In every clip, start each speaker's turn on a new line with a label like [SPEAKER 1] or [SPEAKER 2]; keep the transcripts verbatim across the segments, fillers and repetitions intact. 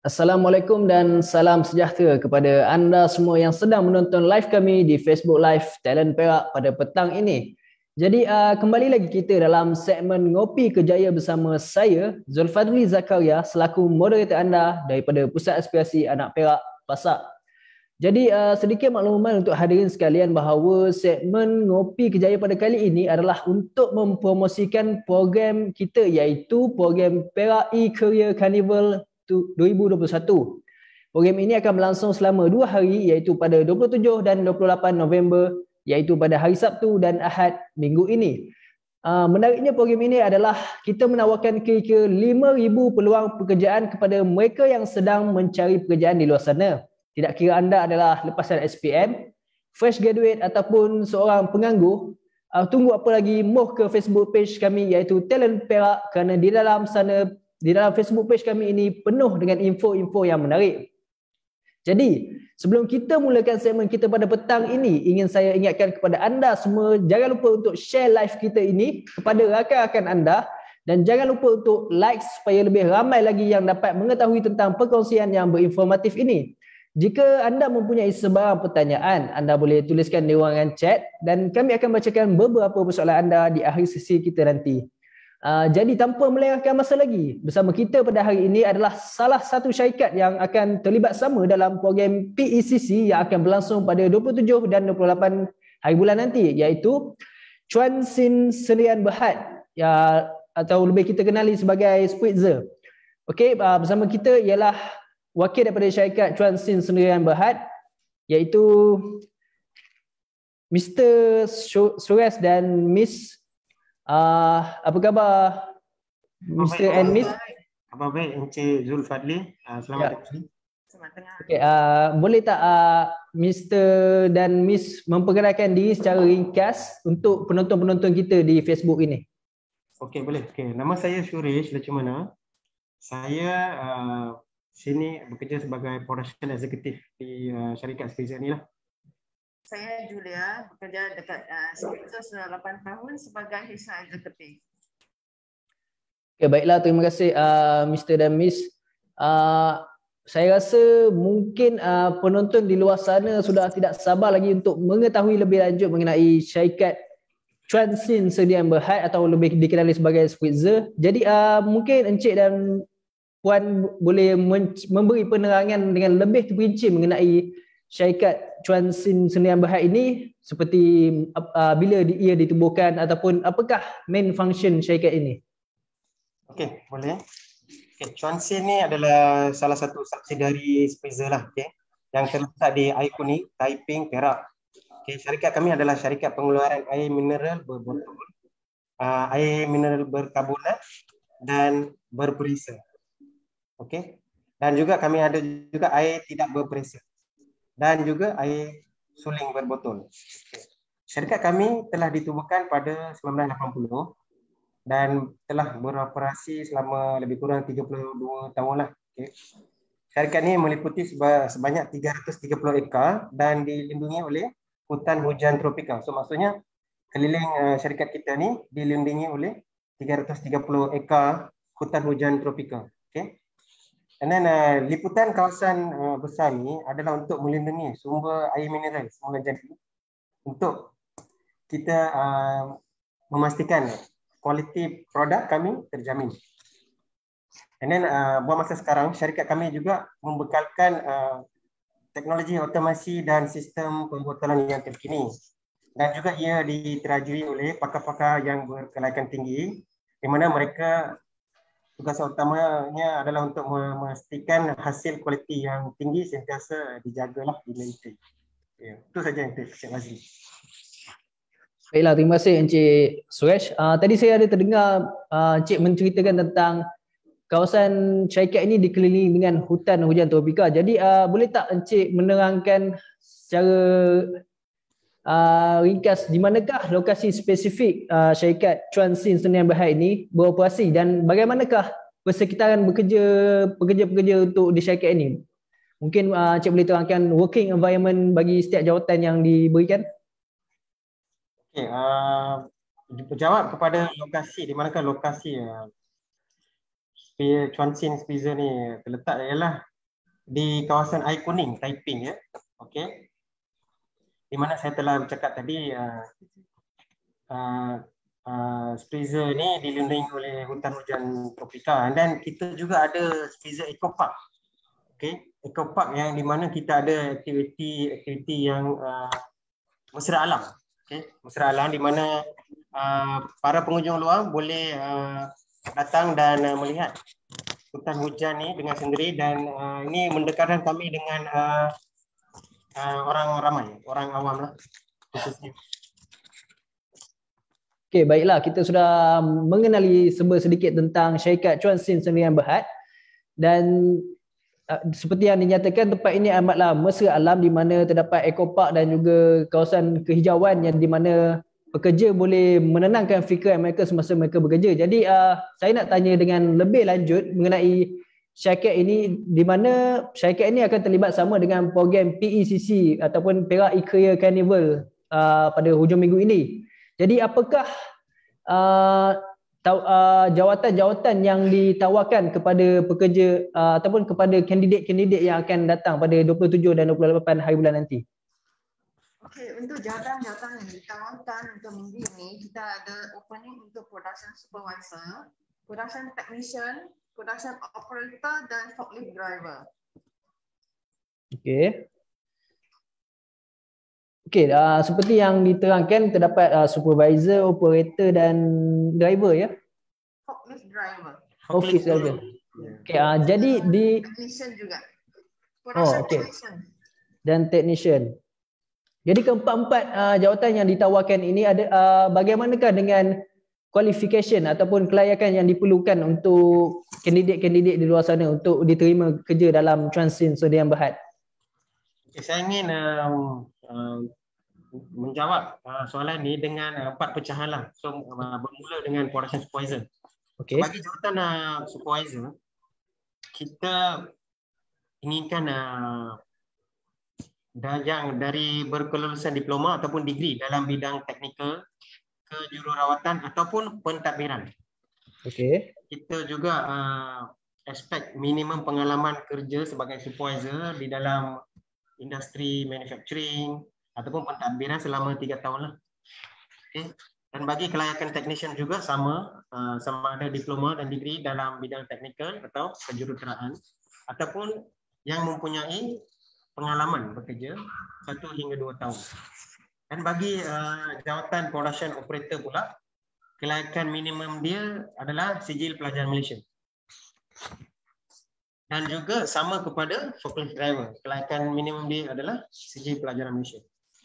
[SPEAKER 1] Assalamualaikum dan salam sejahtera kepada anda semua yang sedang menonton live kami di Facebook Live Talent Perak pada petang ini. Jadi uh, kembali lagi kita dalam segmen Ngopi Kejaya bersama saya, Zulfadli Zakaria, selaku moderator anda daripada Pusat Aspirasi Anak Perak, Pasak. Jadi uh, sedikit makluman untuk hadirin sekalian bahawa segmen Ngopi Kejaya pada kali ini adalah untuk mempromosikan program kita, iaitu program Perak E-Career Carnival dua ribu dua puluh satu. Program ini akan berlangsung selama dua hari, iaitu pada dua puluh tujuh dan dua puluh lapan November, iaitu pada hari Sabtu dan Ahad minggu ini. Uh, menariknya program ini adalah kita menawarkan kira-kira lima ribu peluang pekerjaan kepada mereka yang sedang mencari pekerjaan di luar sana. Tidak kira anda adalah lepasan S P M, fresh graduate ataupun seorang penganggur, uh, tunggu apa lagi, moh ke Facebook page kami iaitu Talent Perak, kerana di dalam sana Di dalam Facebook page kami ini penuh dengan info-info yang menarik. Jadi, sebelum kita mulakan segmen kita pada petang ini, ingin saya ingatkan kepada anda semua, jangan lupa untuk share live kita ini kepada rakan-rakan anda dan jangan lupa untuk like supaya lebih ramai lagi yang dapat mengetahui tentang perkongsian yang berinformatif ini. Jika anda mempunyai sebarang pertanyaan, anda boleh tuliskan di ruangan chat dan kami akan bacakan beberapa persoalan anda di akhir sesi kita nanti. Uh, jadi tanpa melengahkan masa lagi, bersama kita pada hari ini adalah salah satu syarikat yang akan terlibat sama dalam program P E C C yang akan berlangsung pada dua puluh tujuh dan dua puluh lapan hari bulan nanti, iaitu Chuan Sin Sdn Bhd, ya, atau lebih kita kenali sebagai Spritzer. Okey, uh, bersama kita ialah wakil daripada syarikat Chuan Sin Sdn Bhd, iaitu Mister Suresh dan Miss Uh, apa khabar Mister and Miss?
[SPEAKER 2] Apa baik Encik Zulfadli? Uh, selamat datang.
[SPEAKER 1] Ya. Okay, uh, boleh tak uh, Mister dan Miss memperkenalkan diri secara ringkas untuk penonton-penonton kita di Facebook ini?
[SPEAKER 2] Okey, boleh. Okay. Nama saya Suresh Lacumana. Saya uh, sini bekerja sebagai production executive di uh, syarikat Spritzer ni lah.
[SPEAKER 3] Saya Julia, bekerja dekat uh, Spritzer sudah lapan tahun sebagai H R Executive.
[SPEAKER 1] Okay, baiklah, terima kasih uh, Mister dan Miss. Uh, saya rasa mungkin uh, penonton di luar sana sudah tidak sabar lagi untuk mengetahui lebih lanjut mengenai syarikat Chuan Sin Sdn Bhd atau lebih dikenali sebagai Spritzer. Jadi uh, mungkin Encik dan Puan boleh memberi penerangan dengan lebih terperinci mengenai syarikat Chuan Sin Sdn Bhd ini, seperti uh, bila ia ditubuhkan ataupun apakah main function syarikat ini?
[SPEAKER 2] Okey, boleh. Okay, Chuan Sin ni adalah salah satu subsidiari Spritzer lah, okay, yang terletak di Ikonik, Taiping, Perak. Okay, syarikat kami adalah syarikat pengeluaran air mineral berbotol, uh, air mineral berkarbonat dan berperisa. Okey. Dan juga kami ada juga air tidak berperisa dan juga air suling berbotol. Okay. Syarikat kami telah ditubuhkan pada seribu sembilan ratus lapan puluh dan telah beroperasi selama lebih kurang tiga puluh dua tahun lah. Okay. Syarikat ini meliputi sebanyak tiga ratus tiga puluh ekar dan dilindungi oleh hutan hujan tropika. So maksudnya keliling uh, syarikat kita ni dilindungi oleh tiga ratus tiga puluh ekar hutan hujan tropika. Okay. Dan uh, liputan kawasan uh, besar ni adalah untuk melindungi sumber air mineral semula jadi, untuk kita uh, memastikan kualiti produk kami terjamin. Dan then uh, buat masa sekarang syarikat kami juga membekalkan uh, teknologi otomasi dan sistem pembotolan yang terkini, dan juga ia diterajui oleh pakar-pakar yang berkelayakan tinggi, di mana mereka tugas utamanya adalah untuk memastikan hasil kualiti yang tinggi sentiasa dijagalah di maintain. Ya, itu saja yang Encik Mazli.
[SPEAKER 1] Baiklah, terima kasih Encik Suresh. Uh, tadi saya ada terdengar uh, Encik menceritakan tentang kawasan syarikat ini dikelilingi dengan hutan hujan tropika. Jadi uh, boleh tak Encik menerangkan secara uh, ringkas di manakah lokasi spesifik uh, syarikat Chuan Sin Sdn Bhd ini beroperasi dan bagaimanakah persekitaran bekerja pekerja-pekerja untuk di syarikat ini? Mungkin uh, Encik boleh terangkan working environment bagi setiap jawatan yang diberikan?
[SPEAKER 2] Okey, uh, jawab kepada lokasi, di manakah lokasi uh, Chuan Sin Spritzer ni terletak ialah di kawasan air kuning, Taiping ya. Okey. Di mana saya telah bercakap tadi uh, uh, uh, Sprizer ni dilindungi oleh hutan hujan tropika, dan kita juga ada Sprizer Eco Park. Okey, Eco Park yang di mana kita ada aktiviti-aktiviti yang uh, mesra alam. Okey, mesra alam di mana uh, para pengunjung luar boleh uh, datang dan uh, melihat hutan hujan ni dengan sendiri, dan uh, ini mendekatkan kami dengan uh, uh, orang ramai, orang awam lah khususnya.
[SPEAKER 1] Okey, baiklah, kita sudah mengenali serba sedikit tentang syarikat Chuan Sin Sdn Bhd, dan uh, seperti yang dinyatakan, tempat ini amatlah mesra alam di mana terdapat eco park dan juga kawasan kehijauan yang di mana pekerja boleh menenangkan fikiran mereka semasa mereka bekerja. Jadi uh, saya nak tanya dengan lebih lanjut mengenai syarikat ini, di mana syarikat ini akan terlibat sama dengan program P E C C ataupun Perak E-Career Carnival uh, pada hujung minggu ini. Jadi apakah uh, taw- uh, jawatan-jawatan yang ditawarkan kepada pekerja uh, ataupun kepada kandidat-kandidat yang akan datang pada dua puluh tujuh dan dua puluh lapan hari bulan nanti?
[SPEAKER 3] Okey, untuk jawatan-jawatan yang ditawarkan untuk minggu ini, kita ada opening untuk production supervisor, production technician, production operator dan forklift driver.
[SPEAKER 1] Okey. Okey, uh, seperti yang diterangkan terdapat uh, supervisor, operator dan driver ya.
[SPEAKER 3] Forklift driver.
[SPEAKER 1] Office driver. Okey, uh, jadi di
[SPEAKER 3] Technician juga.
[SPEAKER 1] Oh,
[SPEAKER 3] Production
[SPEAKER 1] okey.
[SPEAKER 3] technician.
[SPEAKER 1] Dan technician. Jadi keempat-empat uh, jawatan yang ditawarkan ini ada uh, bagaimanakah dengan qualification ataupun kelayakan yang diperlukan untuk kandidat-kandidat di luar sana untuk diterima kerja dalam Chuan Sin Sdn Bhd?
[SPEAKER 2] Okay, saya ingin uh, uh, menjawab uh, soalan ni dengan uh, empat pecahan lah. So uh, bermula dengan production supervisor.
[SPEAKER 1] Okey.
[SPEAKER 2] Bagi jawatan uh, supervisor, kita inginkan uh, dan yang dari berkelulusan diploma ataupun degree dalam bidang teknikal, kejururawatan ataupun pentadbiran.
[SPEAKER 1] Okey.
[SPEAKER 2] Kita juga uh, expect minimum pengalaman kerja sebagai supervisor di dalam industri manufacturing ataupun pentadbiran selama tiga tahun lah. Okay. Dan bagi kelayakan technician juga sama, uh, sama ada diploma dan degree dalam bidang teknikal atau kejuruteraan, ataupun yang mempunyai pengalaman bekerja satu hingga dua tahun. Dan bagi uh, jawatan production operator pula, kelayakan minimum dia adalah sijil pelajar Malaysia. Dan juga sama kepada forklift driver, kelayakan minimum dia adalah sijil pelajaran Malaysia.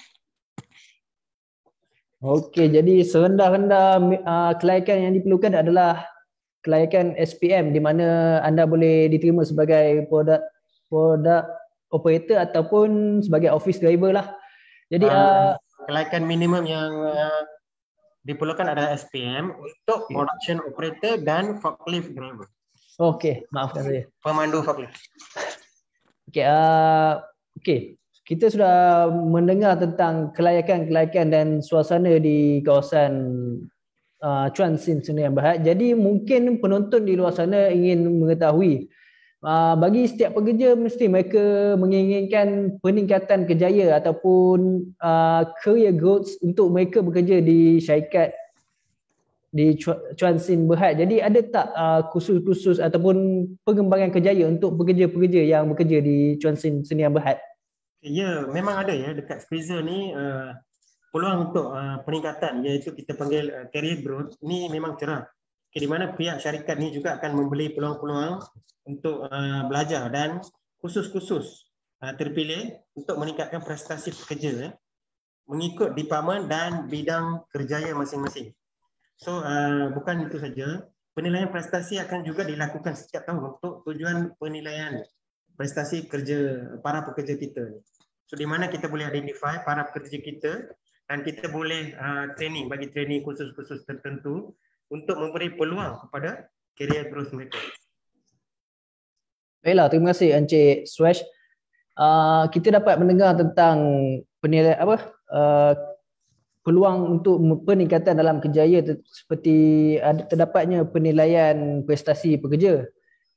[SPEAKER 1] Okey, jadi serendah-rendah uh, kelayakan yang diperlukan adalah kelayakan S P M, di mana anda boleh diterima sebagai produk produk operator ataupun sebagai office driver lah. Jadi uh,
[SPEAKER 2] uh, kelayakan minimum yang uh, diperlukan adalah S P M untuk okay. production operator dan forklift driver.
[SPEAKER 1] Okey, maafkan saya.
[SPEAKER 2] Pemandu forklift.
[SPEAKER 1] Okey, uh, okey. Kita sudah mendengar tentang kelayakan-kelayakan dan suasana di kawasan uh, Chuan Sin Sdn Bhd. Jadi mungkin penonton di luar sana ingin mengetahui, uh, bagi setiap pekerja mesti mereka menginginkan peningkatan kejayaan ataupun uh, career growth untuk mereka bekerja di syarikat di Chuan Sin Bhd. Jadi ada tak uh, kursus-kursus ataupun pengembangan kejayaan untuk pekerja-pekerja yang bekerja di Chuan Sin Sdn Bhd?
[SPEAKER 2] Ya, memang ada ya dekat Sprizer ni uh, peluang untuk uh, peningkatan, iaitu kita panggil uh, career growth ni memang cerah. Okay, di mana pihak syarikat ni juga akan memberi peluang-peluang untuk uh, belajar dan khusus-khusus uh, terpilih untuk meningkatkan prestasi pekerja eh, mengikut departmen dan bidang kerjaya masing-masing. So uh, bukan itu saja, penilaian prestasi akan juga dilakukan setiap tahun untuk tujuan penilaian prestasi kerja para pekerja kita ni. So di mana kita boleh identify para pekerja kita dan kita boleh uh, training, bagi training khusus-khusus tertentu untuk memberi peluang kepada career growth mereka.
[SPEAKER 1] Baiklah, terima kasih Encik Swash. Uh, kita dapat mendengar tentang penilaian apa uh, peluang untuk peningkatan dalam kerjaya seperti ada terdapatnya penilaian prestasi pekerja.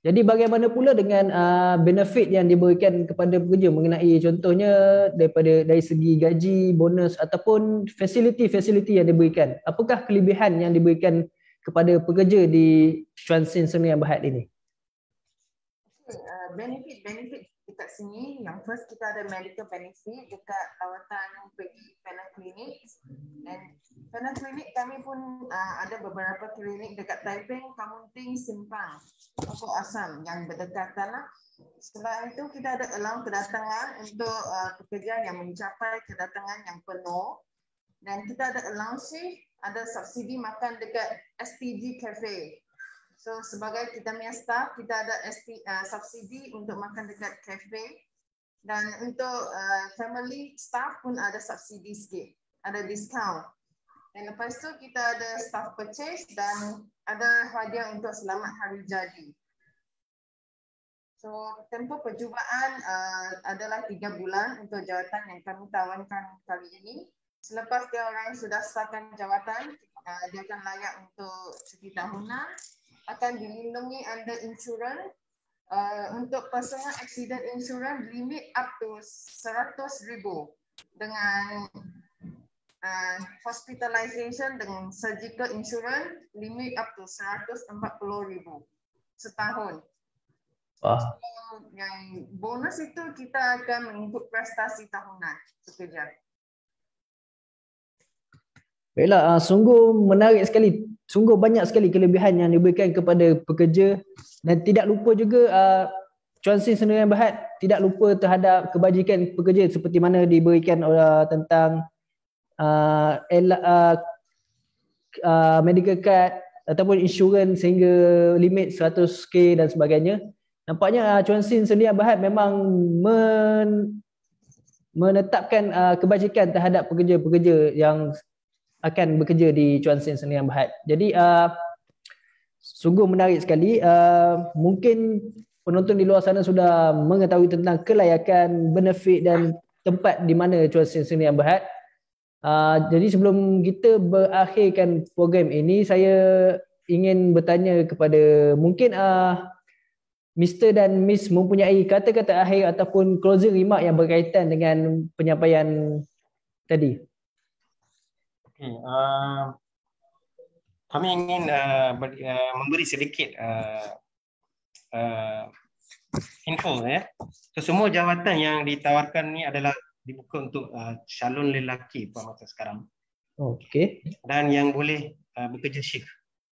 [SPEAKER 1] Jadi bagaimana pula dengan uh, benefit yang diberikan kepada pekerja mengenai contohnya daripada dari segi gaji, bonus ataupun fasiliti-fasiliti yang diberikan? Apakah kelebihan yang diberikan kepada pekerja di Chuan Sin Sdn Bhd ini?
[SPEAKER 3] Uh, benefit-benefit dekat sini, yang first kita ada medical benefit dekat lawatan pergi panel klinik, dan panel klinik kami pun uh, ada beberapa klinik dekat Taiping, Kamunting, Simpang, Pokok Asam yang berdekatan lah. Selain itu kita ada allowance kedatangan untuk uh, pekerja yang mencapai kedatangan yang penuh, dan kita ada allowance ada subsidi makan dekat S P G Cafe. So sebagai kita punya staff, kita ada S P, uh, subsidi untuk makan dekat cafe, dan untuk uh, family staff pun ada subsidi sikit, ada discount. Dan lepas tu kita ada staff purchase dan ada hadiah untuk selamat hari jadi. So tempoh percubaan uh, adalah tiga bulan untuk jawatan yang kami tawarkan kali ini. Selepas dia orang sudah startkan jawatan, uh, dia akan layak untuk cuti tahunan, akan dilindungi under insurans. Uh, untuk personal accident insurance limit up to seratus ribu dengan uh, hospitalization dengan surgical insurance limit up to seratus empat puluh ribu setahun.
[SPEAKER 1] Wah.
[SPEAKER 3] So, yang bonus itu kita akan mengikut prestasi tahunan pekerja.
[SPEAKER 1] Baiklah, uh, sungguh menarik sekali. Sungguh banyak sekali kelebihan yang diberikan kepada pekerja, dan tidak lupa juga uh, Chuan Sin Sdn Bhd tidak lupa terhadap kebajikan pekerja seperti mana diberikan uh, tentang uh, uh, uh, medical card ataupun insurans sehingga limit seratus K dan sebagainya. Nampaknya uh, Chuan Sin Sdn Bhd memang men menetapkan uh, kebajikan terhadap pekerja-pekerja yang akan bekerja di Chuan Sin Sdn Bhd. Jadi uh, sungguh menarik sekali. Uh, mungkin penonton di luar sana sudah mengetahui tentang kelayakan, benefit dan tempat di mana Chuan Sin Sdn Bhd. Uh, jadi sebelum kita berakhirkan program ini, saya ingin bertanya kepada mungkin uh, Mister dan Miss mempunyai kata-kata akhir ataupun closing remark yang berkaitan dengan penyampaian tadi.
[SPEAKER 2] Okay, uh, kami ingin uh, ber, uh, memberi sedikit uh, uh, info ya. So, semua jawatan yang ditawarkan ni adalah dibuka untuk uh, calon lelaki pada masa sekarang.
[SPEAKER 1] Okey.
[SPEAKER 2] Dan yang boleh uh, bekerja shift.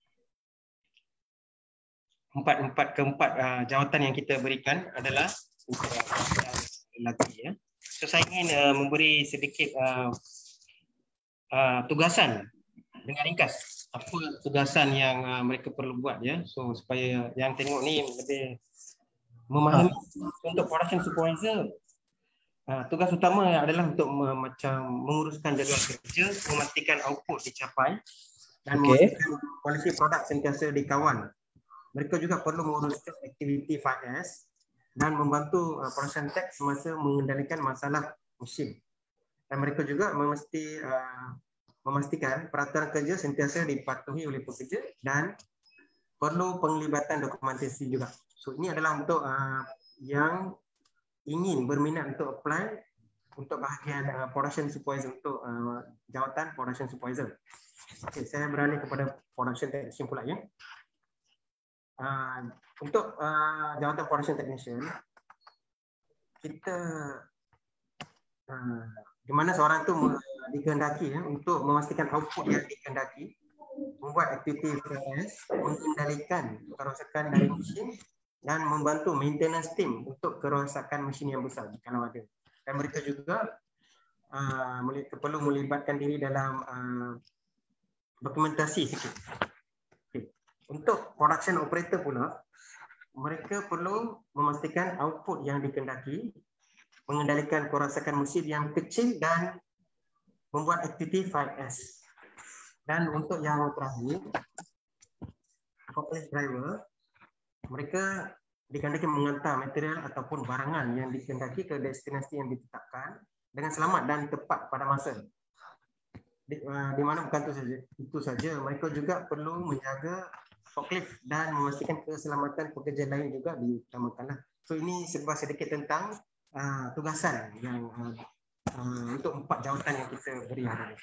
[SPEAKER 2] Empat empat keempat uh, jawatan yang kita berikan adalah untuk uh, lelaki ya. So saya ingin uh, memberi sedikit uh, Uh, tugasan dengan ringkas apa tugasan yang uh, mereka perlu buat ya, so supaya yang tengok ni lebih memahami. Ah. Untuk production supervisor, uh, tugas utama adalah untuk uh, macam menguruskan jadual kerja, memastikan output dicapai dan okay. memastikan kualiti produk sentiasa dikawal. Mereka juga perlu menguruskan aktiviti lima S dan membantu uh, production tech semasa mengendalikan masalah mesin. Dan mereka juga mesti uh, memastikan peraturan kerja sentiasa dipatuhi oleh pekerja dan perlu penglibatan dokumentasi juga. So ini adalah untuk uh, yang ingin berminat untuk apply untuk bahagian uh, production supervisor, untuk uh, jawatan production supervisor. Okay, saya beralih kepada production technician pula ya. Uh, untuk uh, jawatan production technician, kita uh, di mana seorang itu dikehendaki ya, untuk memastikan output yang dikehendaki, membuat aktiviti F S, mengendalikan kerosakan dari mesin dan membantu maintenance team untuk kerosakan mesin yang besar kalau ada. Dan mereka juga uh, perlu melibatkan diri dalam uh, dokumentasi sikit. Okay. Untuk production operator pula, mereka perlu memastikan output yang dikehendaki, mengendalikan kerosakan mesin yang kecil dan membuat aktiviti lima S. Dan untuk yang terakhir, forklift driver, mereka dikehendaki mengantar material ataupun barangan yang dikehendaki ke destinasi yang ditetapkan dengan selamat dan tepat pada masa. Di, uh, di mana bukan itu saja, itu saja mereka juga perlu menjaga forklift dan memastikan keselamatan pekerja lain juga diutamakan. So ini sebuah sedikit tentang uh, tugasan yang uh, uh, untuk empat jawatan yang kita beri hari ini.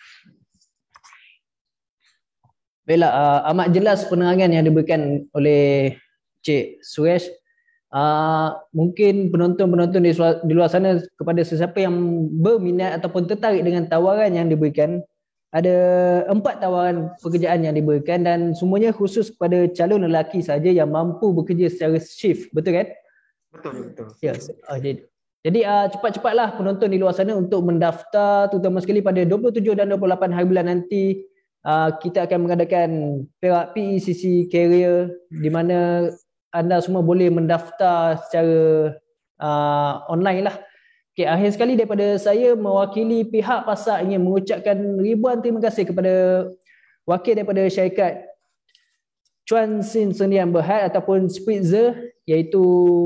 [SPEAKER 1] Baiklah, uh, amat jelas penerangan yang diberikan oleh Cik Suresh. Uh, mungkin penonton-penonton di, di luar sana, kepada sesiapa yang berminat ataupun tertarik dengan tawaran yang diberikan, ada empat tawaran pekerjaan yang diberikan dan semuanya khusus kepada calon lelaki saja yang mampu bekerja secara shift, betul kan?
[SPEAKER 2] Betul, betul.
[SPEAKER 1] Ya, uh, jadi, jadi uh, cepat-cepatlah penonton di luar sana untuk mendaftar, terutama sekali pada dua puluh tujuh dan dua puluh lapan hari bulan nanti. Uh, kita akan mengadakan Perak P E C C Career di mana anda semua boleh mendaftar secara uh, online lah. Okay, akhir sekali daripada saya mewakili pihak PASAK ingin mengucapkan ribuan terima kasih kepada wakil daripada syarikat Chuan Sin Sdn Bhd ataupun Spitzer, iaitu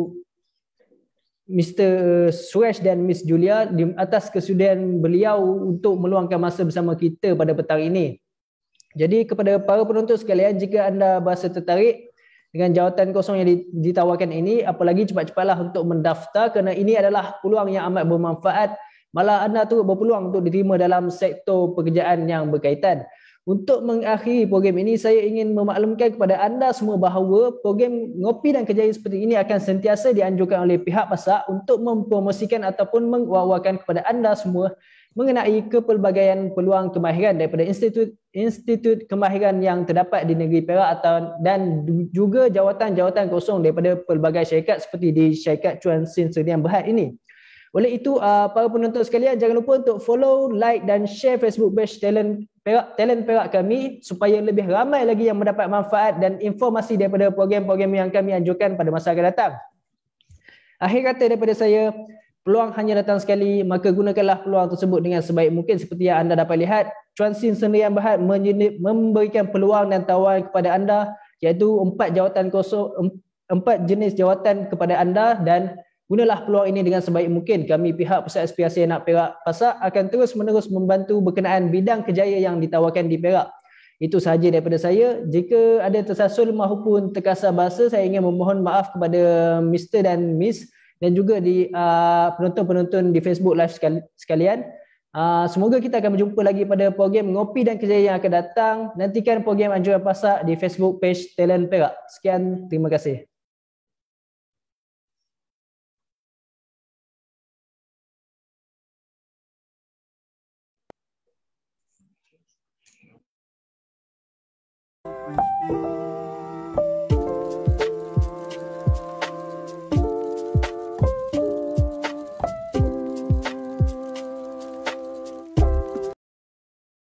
[SPEAKER 1] Mister Suresh dan Miss Julia di atas kesudian beliau untuk meluangkan masa bersama kita pada petang ini. Jadi kepada para penonton sekalian, jika anda berasa tertarik dengan jawatan kosong yang ditawarkan ini, apalagi cepat-cepatlah untuk mendaftar kerana ini adalah peluang yang amat bermanfaat. Malah anda turut berpeluang untuk diterima dalam sektor pekerjaan yang berkaitan. Untuk mengakhiri program ini, saya ingin memaklumkan kepada anda semua bahawa program Ngopi dan Kejayaan seperti ini akan sentiasa dianjurkan oleh pihak PASAK untuk mempromosikan ataupun mengawal-awalkan kepada anda semua mengenai kepelbagaian peluang kemahiran daripada institut-institut kemahiran yang terdapat di negeri Perak atau dan juga jawatan-jawatan kosong daripada pelbagai syarikat seperti di syarikat Chuan Sin Sdn Bhd ini. Oleh itu, uh, para penonton sekalian, jangan lupa untuk follow, like dan share Facebook page Talent Perak, Talent Perak kami supaya lebih ramai lagi yang mendapat manfaat dan informasi daripada program-program yang kami anjurkan pada masa akan datang. Akhir kata daripada saya, peluang hanya datang sekali, maka gunakanlah peluang tersebut dengan sebaik mungkin. Seperti yang anda dapat lihat, Chuan Sin Sdn Bhd memberikan peluang dan tawaran kepada anda, iaitu empat jawatan kosong, empat jenis jawatan kepada anda, dan gunalah peluang ini dengan sebaik mungkin. Kami pihak Pusat Aspirasi Anak Perak PASAK akan terus menerus membantu berkenaan bidang kerjaya yang ditawarkan di Perak. Itu sahaja daripada saya. Jika ada tersasul maupun terkasar bahasa, saya ingin memohon maaf kepada Mister dan Miss dan juga di uh, penonton-penonton di Facebook Live sekalian. Uh, semoga kita akan berjumpa lagi pada program Ngopi dan Kejayaan yang akan datang. Nantikan program Anjuran PASAK di Facebook page Talent Perak. Sekian, terima kasih.